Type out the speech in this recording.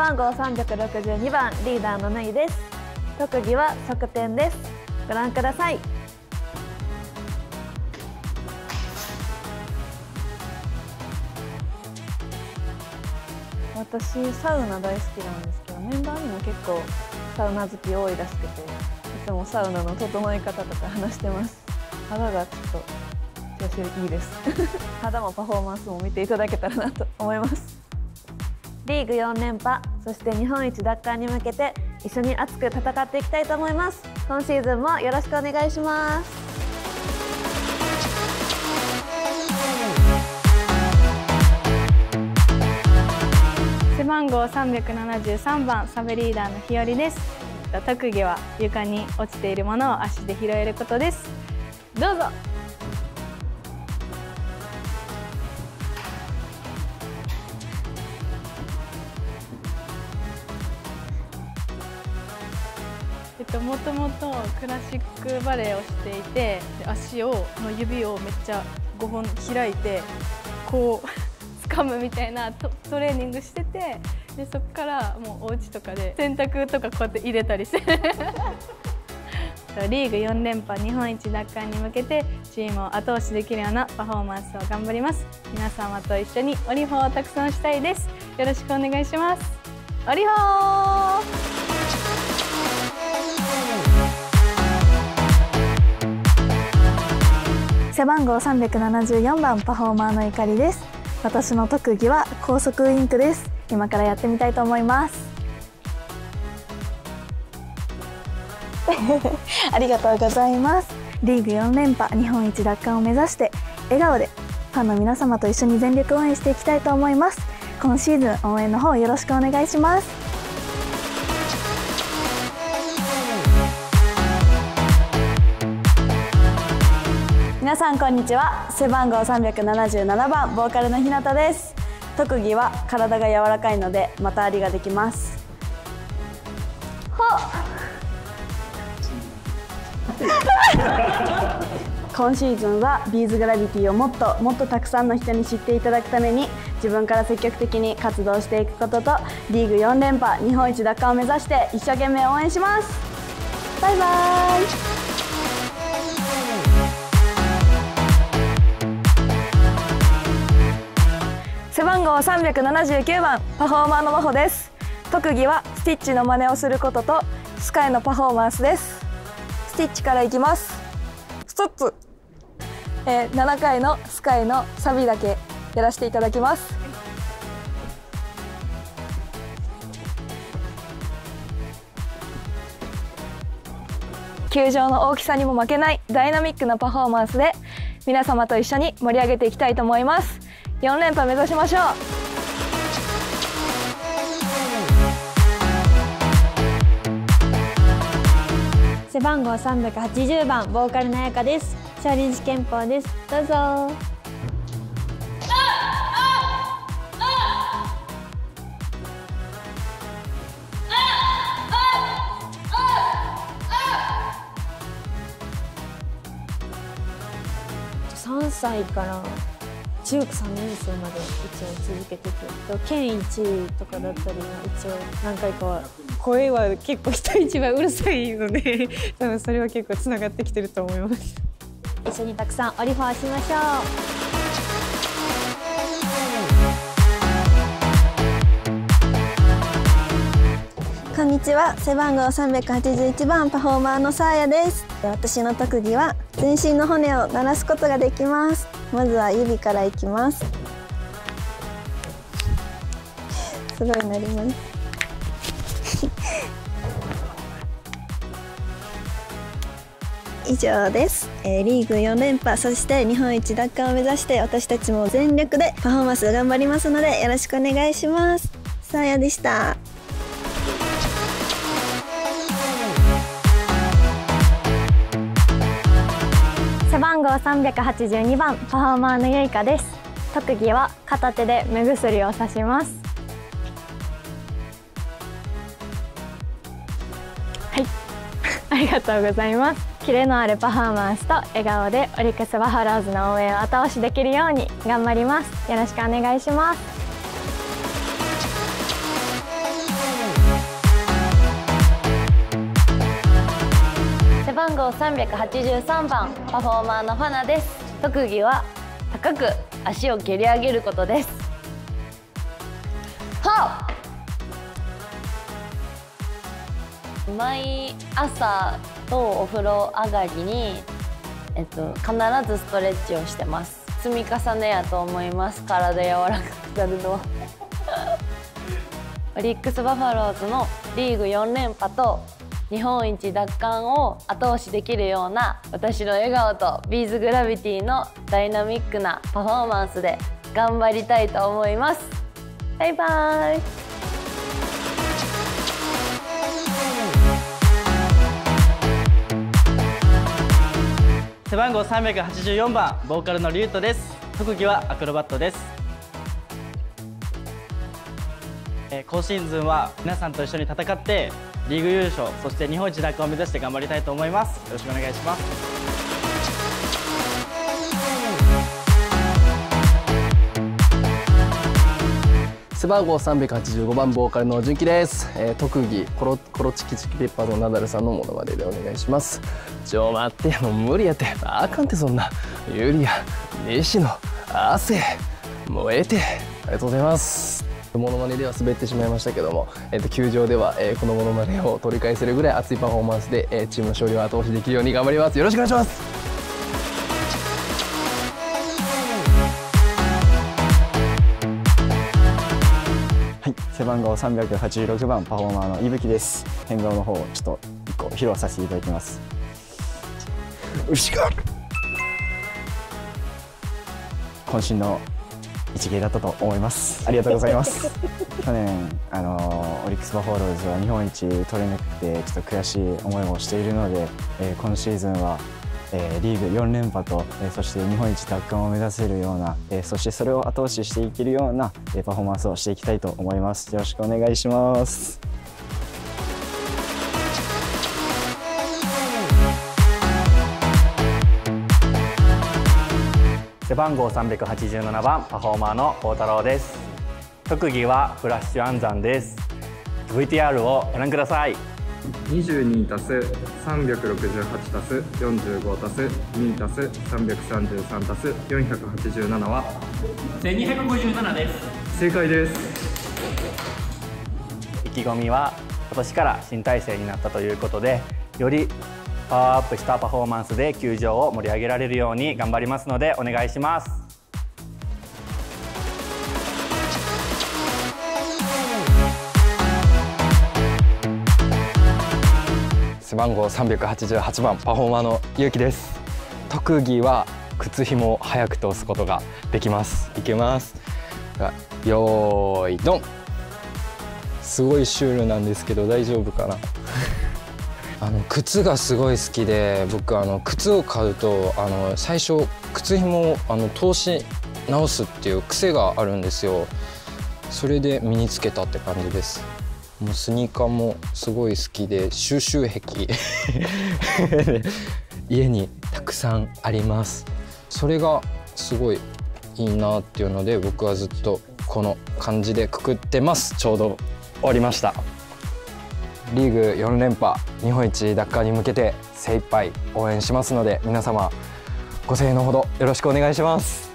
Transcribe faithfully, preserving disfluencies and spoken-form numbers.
番号さんびゃくろくじゅうにばんリーダーのぬいです。特技は側転です。ご覧ください。私サウナ大好きなんですけど、メンバーにも結構サウナ好き多いらしくて、いつもサウナの整え方とか話してます。肌がちょっと調子いいです肌もパフォーマンスも見ていただけたらなと思います。リーグよん連覇、そして日本一奪還に向けて一緒に熱く戦っていきたいと思います。今シーズンもよろしくお願いします。 背番号さんびゃくななじゅうさんばんサブリーダーのひよりです。特技は床に落ちているものを足で拾えることです。どうぞ。えっと、もともとクラシックバレエをしていて、足をの指をめっちゃごほん開いてこう掴むみたいな ト, トレーニングしてて、でそこからもうお家とかで洗濯とかこうやって入れたりしてリーグよん連覇日本一奪還に向けてチームを後押しできるようなパフォーマンスを頑張ります。皆様と一緒にオリホーをたくさんしたいです。よろしくお願いします。オリホー。 背番号さんびゃくななじゅうよんばんパフォーマーのいかりです。私の特技は高速ウインクです。今からやってみたいと思いますありがとうございます。リーグよん連覇日本一奪還を目指して笑顔でファンの皆様と一緒に全力応援していきたいと思います。今シーズン応援の方よろしくお願いします。皆さんこんにちは。背番号さんびゃくななじゅうななばんボーカルのひなたです。特技は体が柔らかいので股ありができます。ほっ今シーズンはビーズグラビティをもっともっとたくさんの人に知っていただくために自分から積極的に活動していくことと、リーグよん連覇日本一奪還を目指して一生懸命応援します。バイバーイ。背番号さんびゃくななじゅうきゅうばんパフォーマーのまほです。特技はスティッチの真似をすることとスカイのパフォーマンスです。スティッチからいきます。ストップ、えー、ななかいのスカイのサビだけやらせていただきます。球場の大きさにも負けないダイナミックなパフォーマンスで皆様と一緒に盛り上げていきたいと思います。よん連覇目指しましょう。 背番号さんびゃくはちじゅうばんボーカルのあやかです。少林寺拳法です。どうぞ。さんさいから中学さんねん生まで一応続けてて、県いちいとかだったりは一応何回かは。声は結構人一番うるさいので多分それは結構つながってきてると思います。一緒にたくさんオリフォーしましょう。こんにちは。背番号さんびゃくはちじゅういちばんパフォーマーのさあやです。私の特技は全身の骨を鳴らすことができます。まずは指からいきます。すごい鳴ります。以上です、えー、リーグよん連覇、そして日本一奪還を目指して私たちも全力でパフォーマンスを頑張りますのでよろしくお願いします。さあやでした。 背番号さんびゃくはちじゅうにばんパフォーマーのゆいかです。特技は片手で目薬をさします。はいありがとうございます。キレのあるパフォーマンスと笑顔でオリックスバファローズの応援を後押しできるように頑張ります。よろしくお願いします。 番号さんびゃくはちじゅうさんばんパフォーマーのファナです。特技は高く足を蹴り上げることです。はっ毎朝とお風呂上がりに、えっと、必ずストレッチをしてます。積み重ねやと思います。体柔らかくなるのはオリックスバファローズのリーグよん連覇と日本一奪還を後押しできるような私の笑顔とビーズグラビティのダイナミックなパフォーマンスで頑張りたいと思います。バイバイ。 背番号さんびゃくはちじゅうよんばんボーカルのリュウトです。特技はアクロバットです。えー、今シーズンは皆さんと一緒に戦ってリーグ優勝、そして日本一奪還を目指して頑張りたいと思います。よろしくお願いします。 背番号さんびゃくはちじゅうごばんボーカルの純喜です。えー、特技コロコロチキチキペッパーのナダルさんのモノマネでお願いします。ちょ待ってもう無理やって、あかんってそんな。ユリア、西野、汗、もうええて。ありがとうございます。モノマネでは滑ってしまいましたけども、えー、と球場では、えー、このモノマネを取り返せるぐらい熱いパフォーマンスで、えー、チームの勝利を後押しできるように頑張ります。よろしくお願いします。 はい、背番号さんびゃくはちじゅうろくばんパフォーマーの伊吹です。変顔の方をちょっと一個披露させていただきます。牛が渾身の一芸だったと思います。ありがとうございます。去年あのオリックスバファローズは日本一取れなくてちょっと悔しい思いをしているので、えー、今シーズンは、えー、リーグよん連覇と、えー、そして日本一奪還を目指せるような、えー、そしてそれを後押ししていけるような、えー、パフォーマンスをしていきたいと思います。よろしくお願いします。 背番号さんびゃくはちじゅうななばんパフォーマーの幸太郎です。特技はフラッシュ暗算です。 ブイティーアール をご覧ください。 にじゅうにたすさんびゃくろくじゅうはちたすよんじゅうごたすにたすさんびゃくさんじゅうさんたすよんひゃくはちじゅうななはせんにひゃくごじゅうななです。 正解です。 意気込みは今年から新体制になったということで、よりパワーアップしたパフォーマンスで球場を盛り上げられるように頑張りますのでお願いします。 背番号さんびゃくはちじゅうはちばんパフォーマーのゆうきです。特技は靴ひもを早く通すことができます。いけます。よーいドン。すごいシュールなんですけど大丈夫かな。あの靴がすごい好きで、僕あの靴を買うとあの最初靴ひもをあの通し直すっていう癖があるんですよ。それで身につけたって感じです。もうスニーカーもすごい好きで収集癖家にたくさんあります。それがすごいいいなっていうので僕はずっとこの感じでくくってます。ちょうど終わりました。リーグよん連覇日本一奪還に向けて精一杯応援しますので皆様ご声援のほどよろしくお願いします。